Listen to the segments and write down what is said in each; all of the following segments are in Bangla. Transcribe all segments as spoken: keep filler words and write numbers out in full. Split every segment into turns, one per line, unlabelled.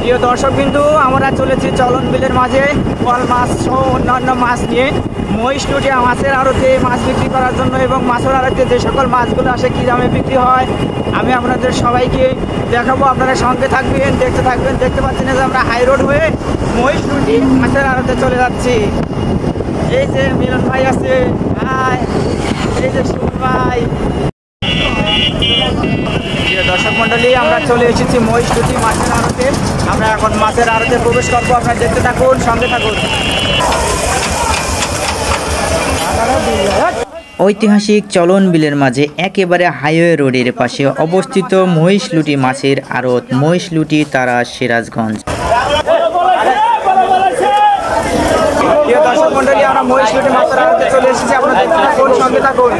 প্রিয় দর্শক বিন্দু, আমরা চলেছি চলন বিলের মাঝে কল মাছ সহ অন্যান্য মাছ নিয়ে মহিষলুটিয়া মাছের আড়তে মাছ বিক্রি করার জন্য এবং মাছের আড়তে যে সকল মাছগুলো আসে কী দামে বিক্রি হয় আমি আপনাদের সবাইকে দেখাবো। আপনারা সঙ্গে থাকবেন, দেখতে থাকবেন। দেখতে পাচ্ছেন যে আমরা হাই রোড হয়ে মহিষলুটি মাছের আড়তে চলে যাচ্ছি। এই যে মিলন ভাই আছে, হাই, এই যে সুমন ভাই। দর্শক মন্ডলী, আমরা চলে এসেছি মহিষলুটি মাছের আড়তে। আমরা এখন মাছের আড়তে প্রবেশ করবো। আপনারা দেখতে থাকুন, সঙ্গে থাকুন। ঐতিহাসিক চলন বিলের মাঝে একেবারে হাইওয়ে রোডের পাশে অবস্থিত মহিষলুটি মাছের আড়ত, মহিষলুটি তারা সিরাজগঞ্জ। দর্শক মন্ডলী, আমরা মহিষলুটি মাছের আড়তে চলে এসেছি। আপনারা দেখতে থাকুন, সঙ্গে থাকুন।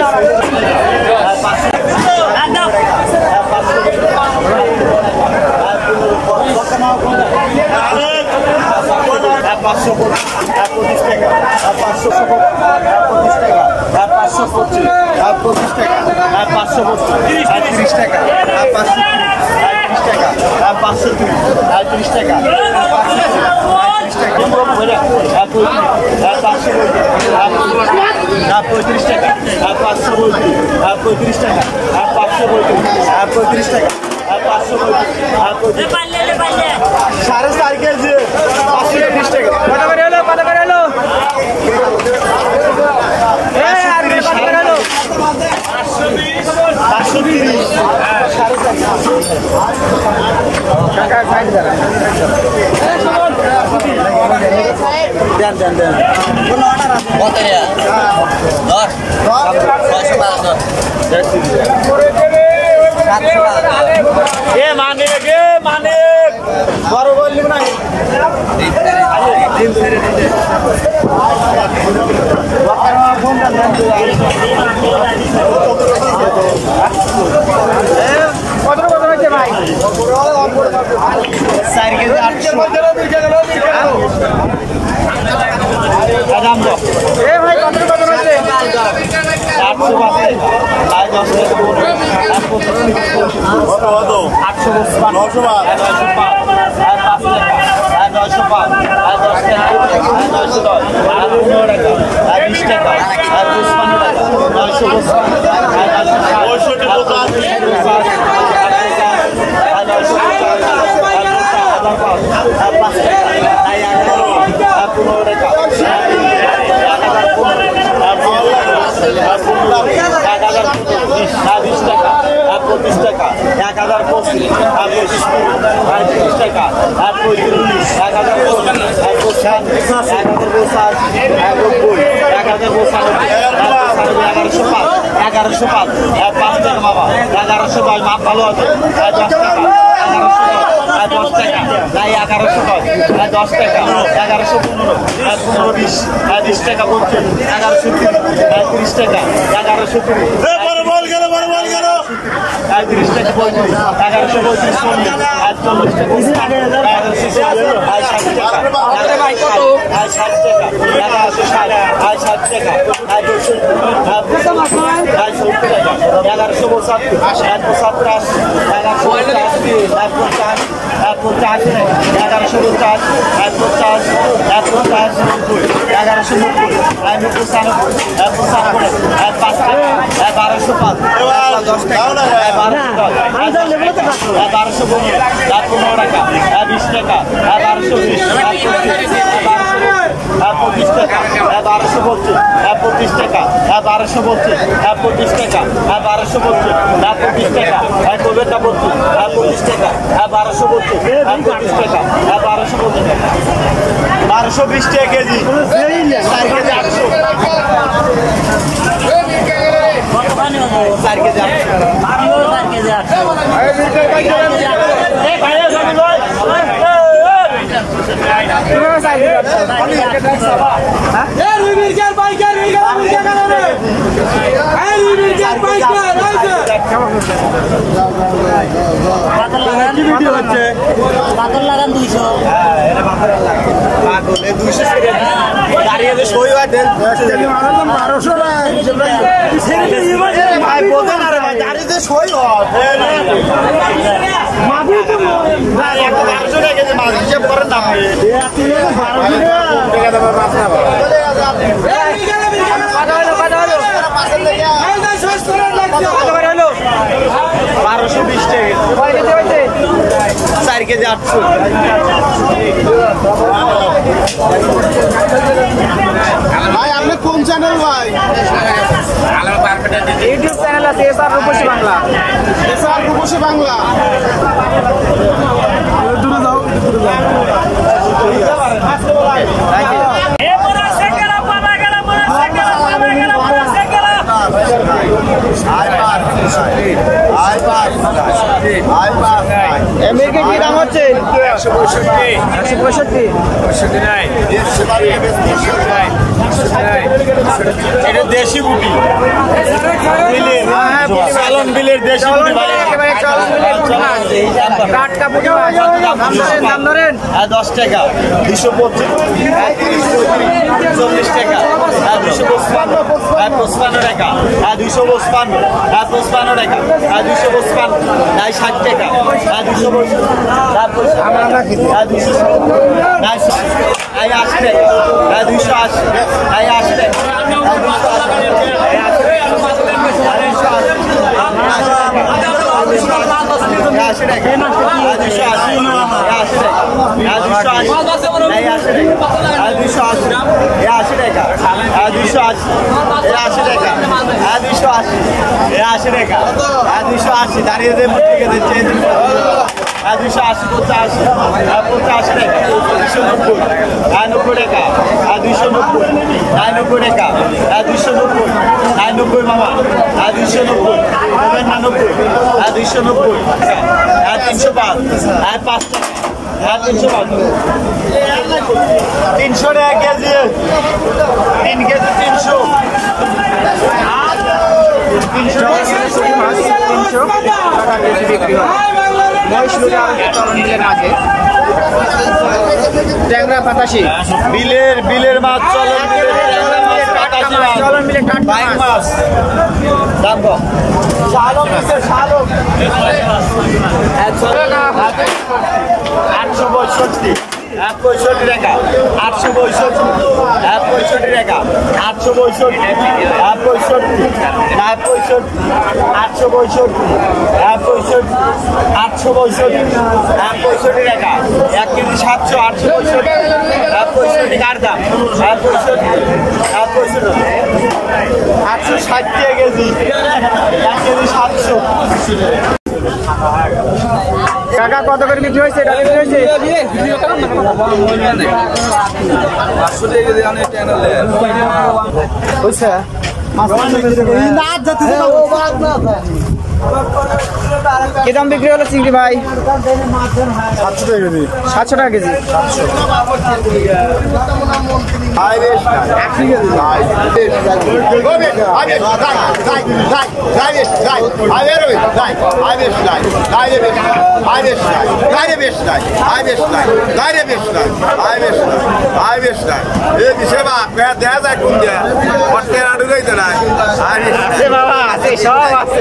পাঁচশো পঁচিশ টাকা, পাঁচশো পঁচিশ টাকা, পাঁচশো পঁচিশ পঁচিশ টাকা, পাঁচশো পঁচিশ তিরিশ টাকা, পাঁচশো তিরিশ টাকা, পাঁচশো তিরিশ টাকা, পঁয়ত্রিশ টাকা, পাঁচশো পঁয়ত্রিশ টাকা, পাঁচশো পঁয়ত্রিশ টাকা, পাঁচশো সাড়ে চার কেজি পাঁচশো তিরিশ টাকা। কত করে এলো, কত করে এলো? পাঁচশো তিরিশ সাড়ে চার দেন দেন দেন কোনো অর্ডার আছে? দশ ছয়শো বারো এ মানে গে মানে বড় বললি না কত কত হচ্ছে ভাই? চার কেজি আটশো। এ ভাই কত কত হচ্ছে? আটশো আটশো নশো পাঁচ নয়শো পাঁচ দশ টাকা নয়শো দশ বিশ টাকা পঁচপান্ন টাকা নয়শো বিশ টাকা পঁচিশ টাকা এক হাজার পঁচিশ পঁচিশ তিরিশ টাকা পঁয়ত্রিশ এক হাজার পঁচাশ এক হাজার পঁচাশ নব্বই এক হাজার পঁচানব্বই এগারোশো পাঁচ এগারোশো পাঁচ পাঁচ টাকা বাবা এগারোশো পাঁচ মাপ ভালো আছে দশ টাকা এগারোশো দশ টাকা তাই এগারোশো দশ দশ টাকা এগারোশো পনেরো পনেরো বিশ বিশ টাকা পঞ্চাশ এগারোশো তিরিশ টাকা এগারোশো তিরিশ তিরিশ টাকা পঁয়ত্রিশ এগারোশো পঁয়ত্রিশ চল্লিশ চল্লিশ টাকা এগারোশো ষাট টাকা ষাট টাকা এগারোশো ষাট ষাট টাকা সত্তর টাকা এগারোশো পঁচাত্তর পঁচাত্তর আশি এগারোশো পঁচাশি পঞ্চাশ পঞ্চাশ এগারোশো পঞ্চাশ পঞ্চাশ পঞ্চাশ নব্বই এগারোশো নব্বই পঁচানব্বই পঁচানব্বই পাঁচ টাকা বারোশো পাঁচ দশ টাকা বারোশো পনেরো পনেরো টাকা বিশ টাকা বারোশো বিশ পঁচিশ টাকা বারোশো পঁচিশ পঁচিশ টাকা বারোশো পঁচিশ পঁচিশ টাকা বারোশো পঁচিশ পঁচিশ টাকা কোভিডটা পঁচিশ পঁচিশ টাকা বারোশো পঁচিশ পঁচিশ টাকা বারোশো পঁচিশ বারোশো বিশ টাকা কেজি চার কেজি আটশো চার কেজি আটশো লাগান দুইশো বারোশো কেজি আটশো।
ভাই আপনি কোন চ্যানেল ভাই?
ইউটিউব চ্যানেল আছে এসআর রূপসী বাংলা।
এসআর রূপসী বাংলা। দূরে যাও, দূরে যাও।
Thank you. এমএকে কি দাম হচ্ছে? একশো পঁয়ষট্টি। একশো পঁয়ষট্টি।
এটা দেশি গুটি, চালন বিলের দেশি গুটি ভাই।
টাটকা পুঁটি মাছ। দাম ধরেন।
হ্যাঁ দশ টাকা, দুশো পঁচিশ, হ্যাঁ তিরিশ, চল্লিশ টাকা, হ্যাঁ দুশো পঁচপান্ন, হ্যাঁ পঁচপান্ন টাকা, হ্যাঁ দুশো পঁচপান্ন, হ্যাঁ পঁচপান্ন টাকা, হ্যাঁ দুশো পঁচপান্ন, হ্যাঁ ষাট টাকা, হ্যাঁ দুশো হ্যাঁ দুশো হ্যাঁ আশি টাকা, হ্যাঁ দুশো আশি, হ্যাঁ আশি টাকা, হ্যাঁ দুশো আশি টাকা, দুশো আশি, দুশো আশি, দুশো আশি, আশি টাকা, দুশো আশি, আশি টাকা, দুশো আশি, আশি টাকা, দুশো আশি, দাঁড়িয়ে দিচ্ছে দুশো আশি, পঁচাশি, পঁচাশি টাকা, দুশো নব্বই, নব্বই টাকা, দুশো নব্বই, নব্বই টাকা, দুশো নব্বই, নব্বই মামা, দুশো নব্বই, নব্বই, দুশো নব্বই, তিনশো পাঁচ, পাঁচ টাকা, তিনশো পাঁচ, তিনশো টাকা কেজি, তিন কেজি তিনশো, তিনশো টাকা কেজি বিক্রি হয়। মহিষলুটা চলন বিলের মাঝে ট্যাংরা পাতাশি বিলের বিলের মাছ চলন বিলের পাতাশি মাছ চলন বিলের টাটকা মাছ দাম কম শালক আছে শালক আটশো পঁয়ষট্টি এক পঁয়ষট্টি টাকা আটশো পঁয়ষট্টি এক পঁয়ষট্টি টাকা আটশো পঁয়ষট্টি এক পঁয়ষট্টি এক পঁয়ষট্টি আটশো পঁয়ষট্টি এক পঁয়ষট্টি আটশো পঁয়ষট্টি এক পঁয়ষট্টি টাকা এক কেজি সাতশো আটশো পঁয়ষট্টি এক পঁয়ষট্টি কার দাম এক পঁয়ষট্টি এক পঁয়ষট্টি আটশো ষাট টাকা কেজি এক কেজি সাতশো।
কাকা কত করে বিক্রি হয়েছে? এটা বিক্রি হয়েছে কি দাম বিক্রি হলো চিংড়ি ভাই?
সাতশো টাকা কেজি।
সাতশো টাকা কেজি। বাবা আছে সব আছে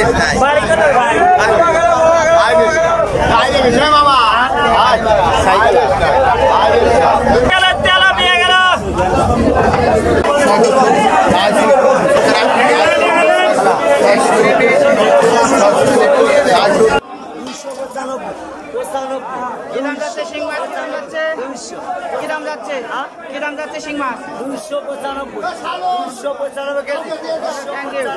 কি দাম যাচ্ছে শিং মাছ? দাম যাচ্ছে কি দাম যাচ্ছে কি দাম যাচ্ছে শিং মাছ? দুইশো পঁচানব্বই দুইশো পঁচানব্বই কেজি। Thank you.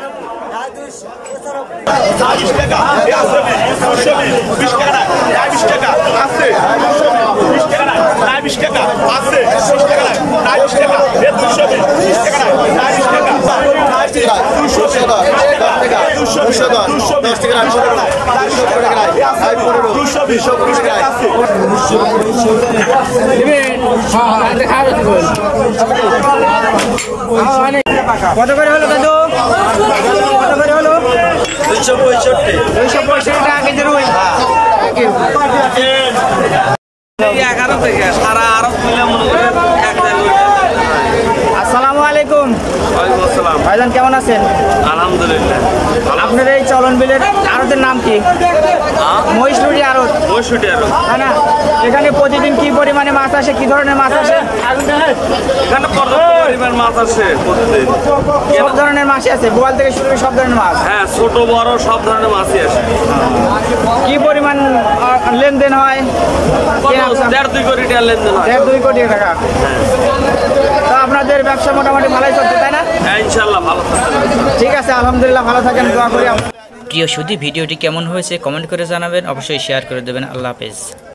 চালিশ টাকা বিশ টাকা বিশ টাকা আছে বিশ টাকা বিশ টাকা আছে বিশ টাকা বিশ টাকা দুশো বিশ টাকা বিশ টাকা দুশো টাকা দুশো দুশো দুশো দশ টাকা দুশো বিশ টাকা আছে
কত করে হলো দাদু? কত করে হলো?
দুইশো পঁয়ষট্টি
দুইশো পঁয়ষট্টি টাকা কেজি রুই।
এগারো থেকে সারা আরব মিলে মনে করেন
আসসালামু আলাইকুম।
ওয়ালাইকুম আসসালাম।
ভাইজান কেমন আছেন?
আলহামদুলিল্লাহ।
আপনার এই চলন বিলের আড়তের নাম কি? মহিষলুটি আড়ত।
মহিষলুটি আড়ত।
তাই না? এখানে প্রতিদিন কি পরিমাণে মাছ আসে, কি ধরনের মাছ আসে?
এখানে পর্যাপ্ত পরিমাণ মাছ আসে প্রতিদিন।
সব ধরনের মাছই আছে, বোয়াল থেকে শুরু করে সব ধরনের মাছ।
হ্যাঁ, ছোট বড় সব ধরনের মাছই আসে।
কি পরিমাণ আহ, লেনদেন হয়?
দেড় দুই কোটি টাকা লেনদেন হয়।
দেড় দুই কোটি টাকা। তো আপনাদের ব্যবসা মোটামুটি ভালোই চলছে, তাই না?
হ্যাঁ, ইনশাল্লাহ ভালো থাকবে।
ঠিক আছে, আলহামদুলিল্লাহ, ভালো থাকেন, দোয়া করি।
প্রিয় সুধী, ভিডিওটি কেমন হয়েছে কমেন্ট করে জানাবেন, অবশ্যই শেয়ার করে দেবেন। আল্লাহ হাফেজ।